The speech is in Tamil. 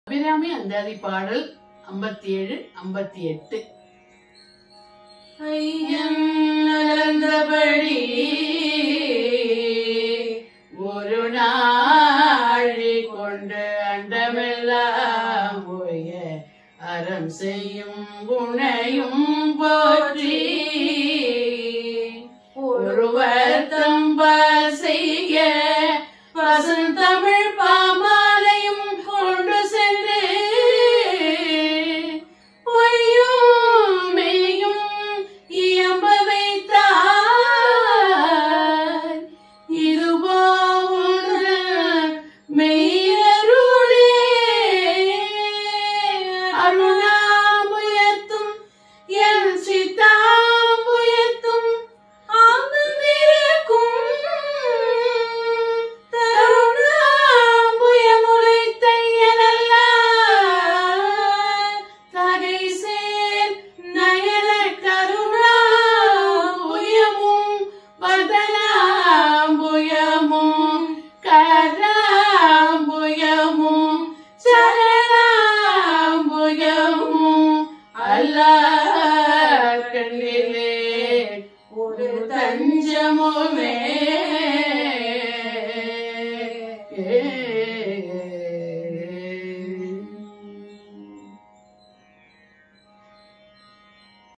அபிராமி அந்தாதி பாடல் 57, 58. ஐயன் அலர்ந்தபடி ஒரு நாழி கொண்டு அண்டமெல்லாம் போய அறம் செய்யும் குணையும் போற்றி ஒருவர் தம்பால் செய்ய பசுந்தமிழ்